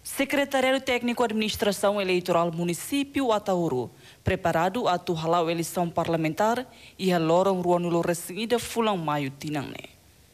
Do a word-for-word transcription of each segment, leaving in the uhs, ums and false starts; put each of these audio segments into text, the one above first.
Secretariado Técnico Administração Eleitoral Município Atauru, preparado a atuar a eleição parlamentar e a lorong ruanulo resingida fulang maio tinangne.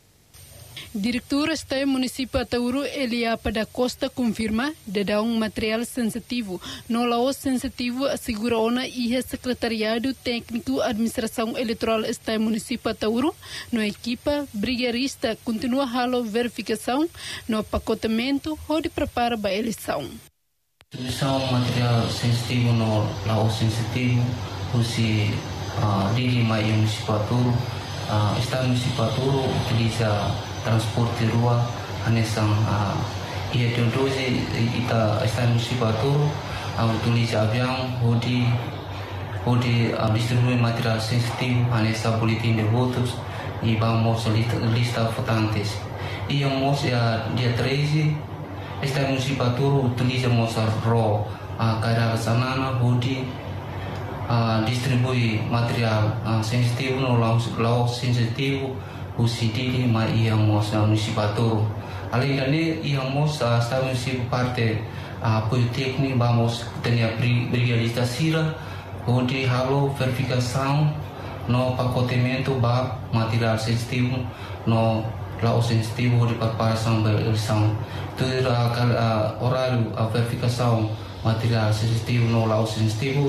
Diretor Estado Município Atauru, Eliapa da Costa, confirma que um material sensitivo. No lao sensitivo assegura ona e Secretariado Técnico Administração Eleitoral Estado Município Atauru, no equipa brigarista continua a verificação no pacotamento onde prepara a eleição. Utilização material sensitivo no lao sensitivo, usi diri mai Município Atauru, Estado Município Atauru utiliza transporte rua anesang uh, ia dodozi ita Estado Município Atauru utiliza avião onde onde uh, distribui material sensitivo anessa boletim de votos e vamos lista, lista votantes. E vamos uh, dia treze Estado Município Atauru utiliza moça ro uh, cara sanana onde uh, distribui material uh, sensitivo no lau sensitivo usi dili ma ia mos Município Atauru. Além dali ia mos Estado Município parte apoio técnico vamos ter brigadista sira onde halo verificação no pacotamento ba material sensitivo no lau sensitivo de preparação da eleição. Tudo a horário a verificação material sensitivo no lau sensitivo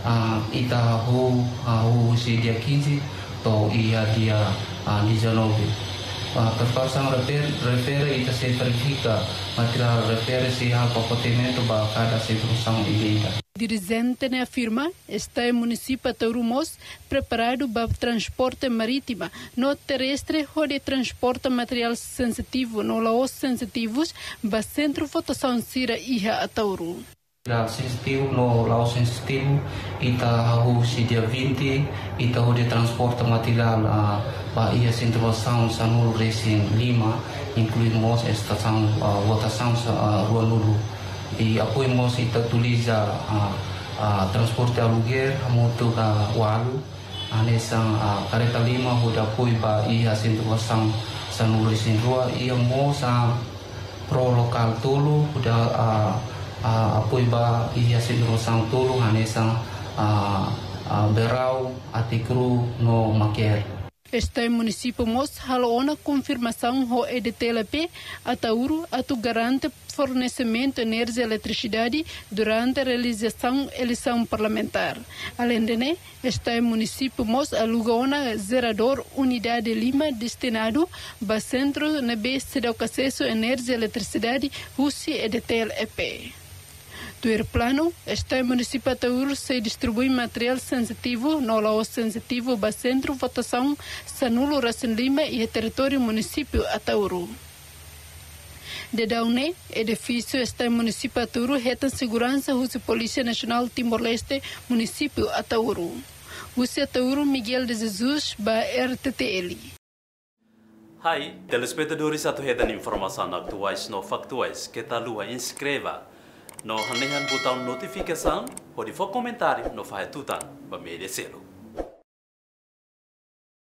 ita hu hu usi dia quinze atau ia dia uh, dezenove. Uh, Preparação refere, refere ita se verifica material refere se ao pacotamento para cada situação ideia. Dirigente ne afirma Estado Município Atauru mos preparado para transporte marítimo, no terrestre onde transporta material sensitivo, no laos sensitivos, para centro votação sira iha Atauru. Material sensitivo no lau sensitivo ita hahu si dia vinte ita de transporte material uh, para ia sentuação sanul racing lima incluímos estação uh, votação uh, ruanulu e apoiamos ita tuliza uh, uh, transporte aluguer moto ka walu anessa uh, kareta lima hu apoio para ia sentuação sanul racing rua ia mo sa pro lokal tulu udah uh, Uh, apoio ba ia sentuação tolo anessa uh, uh, berau atikru no maquer. Este município mos halona confirmação ho E D T L P Atauru atu garante fornecimento de energia e eletricidade durante a realização eleição parlamentar. Além de né, este município mos aluga uma gerador unidade Lima destinado para centro nebe se dá acesso a energia e eletricidade usi E D T L P. Do plano, este município Atauru se distribui material sensitivo no lao sensitivo para centro votação Sanulo Racing Lima e território município Atauru. De daune, edifício este município Atauru reta segurança usa Polícia Nacional Timor-Leste município Atauru. Usa Atauru Miguel de Jesus ba R T T L. Hai, telespectadores atau hetan informasi aktuais no faktuais kita lua inscreva no hanehan botão notificação, pode for comentário no faz tutan ba media selo.